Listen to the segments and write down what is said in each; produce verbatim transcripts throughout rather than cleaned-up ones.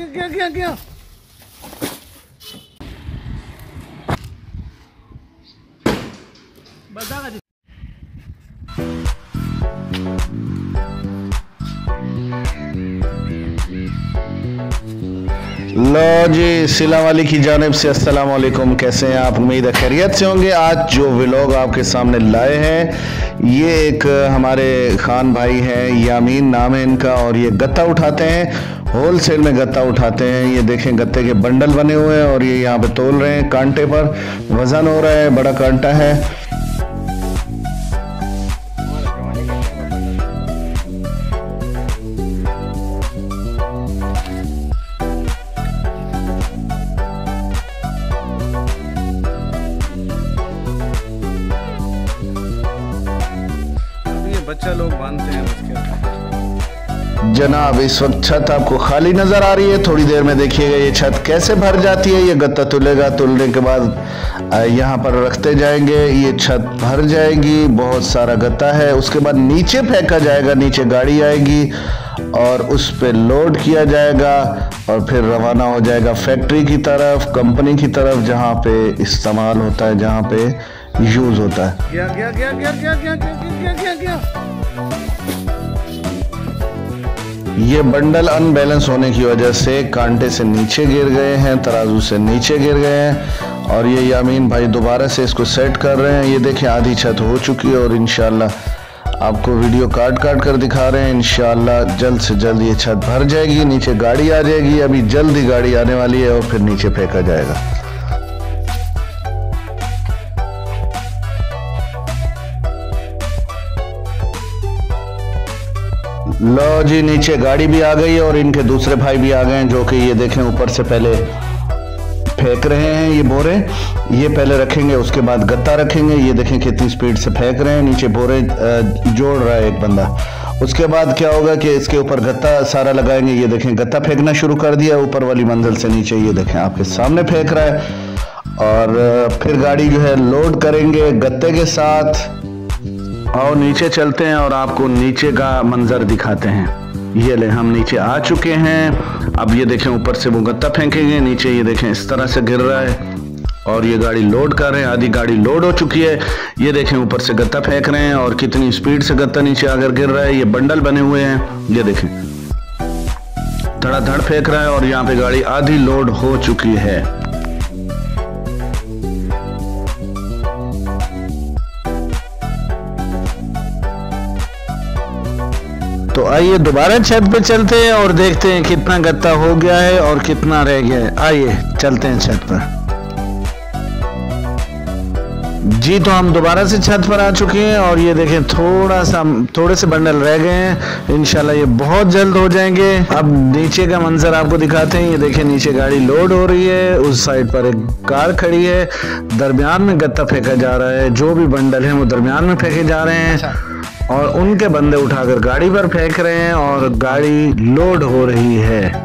क्या क्या क्या बता का लो जी, सिला वाली की जानिब से अस्सलाम वालेकुम। कैसे हैं आप? उम्मीद है खैरियत से होंगे। आज जो व्लॉग आपके सामने लाए हैं, ये एक हमारे खान भाई हैं, यामीन नाम है इनका, और ये गत्ता उठाते हैं, होल सेल में गत्ता उठाते हैं। ये देखें गत्ते के बंडल बने हुए हैं और ये यहाँ पे तोल रहे हैं, कांटे पर वजन हो रहा है, बड़ा कांटा है। बच्चा लोग बांधते हैं उसके। जनाब, इस वक्त छत आपको खाली नजर आ रही है। थोड़ी देर में देखिएगा ये छत कैसे भर जाती है। ये गत्ता तुलेगा, तुलने के बाद यहाँ पर रखते जाएंगे, ये छत भर जाएगी। बहुत सारा गत्ता है। उसके बाद नीचे फेंका जाएगा, नीचे गाड़ी आएगी और उस पे लोड किया जाएगा और फिर रवाना हो जाएगा फैक्ट्री की तरफ, कंपनी की तरफ, जहाँ पे इस्तेमाल होता है, जहाँ पे यूज होता है। क्या क्या क्या क्या क्या क्या क्या क्या क्या क्या ये बंडल अनबैलेंस होने की वजह से कांटे से नीचे गिर गए हैं, तराजू से नीचे गिर गए हैं और ये यामीन भाई दोबारा से इसको सेट कर रहे हैं। ये देखें आधी छत हो चुकी है और इंशाल्लाह आपको वीडियो काट काट कर दिखा रहे हैं। इंशाल्लाह जल्द से जल्द ये छत भर जाएगी, नीचे गाड़ी आ जाएगी। अभी जल्द ही गाड़ी आने वाली है और फिर नीचे फेंका जाएगा। लो जी, नीचे गाड़ी भी आ गई है और इनके दूसरे भाई भी आ गए हैं, जो कि ये देखें ऊपर से पहले फेंक रहे हैं। ये बोरे ये पहले रखेंगे, उसके बाद गत्ता रखेंगे। ये देखें कितनी स्पीड से फेंक रहे हैं। नीचे बोरे जोड़ रहा है एक बंदा। उसके बाद क्या होगा कि इसके ऊपर गत्ता सारा लगाएंगे। ये देखें गत्ता फेंकना शुरू कर दिया ऊपर वाली मंजिल से नीचे। ये देखें आपके सामने फेंक रहा है और फिर गाड़ी जो है लोड करेंगे गत्ते के साथ। और नीचे चलते हैं और आपको नीचे का मंजर दिखाते हैं। ये ले, हम नीचे आ चुके हैं। अब ये देखें ऊपर से वो गत्ता फेंकेंगे, नीचे ये देखें इस तरह से गिर रहा है और ये गाड़ी लोड कर रहे हैं। आधी गाड़ी लोड हो चुकी है। ये देखें ऊपर से गत्ता फेंक रहे हैं और कितनी स्पीड से गत्ता नीचे आकर गिर रहा है। ये बंडल बने हुए हैं, ये देखें धड़ाधड़ फेंक रहा है और यहाँ पे गाड़ी आधी लोड हो चुकी है। तो आइए दोबारा छत पे चलते हैं और देखते हैं कितना गत्ता हो गया है और कितना रह गया है। आइए चलते हैं छत पर। जी, तो हम दोबारा से छत पर आ चुके हैं और ये देखें थोड़ा सा थोड़े से बंडल रह गए हैं। इंशाल्लाह ये बहुत जल्द हो जाएंगे। अब नीचे का मंजर आपको दिखाते हैं। ये देखें नीचे गाड़ी लोड हो रही है, उस साइड पर एक कार खड़ी है, दरमियान में गत्ता फेंका जा रहा है। जो भी बंडल हैं वो दरमियान में फेंके जा रहे हैं और उनके बंदे उठाकर गाड़ी पर फेंक रहे हैं और गाड़ी लोड हो रही है।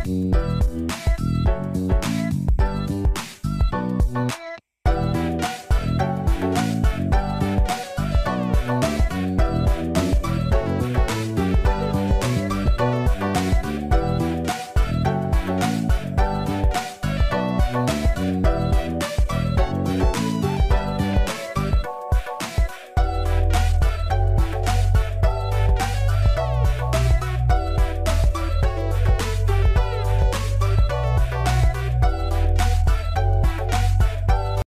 है।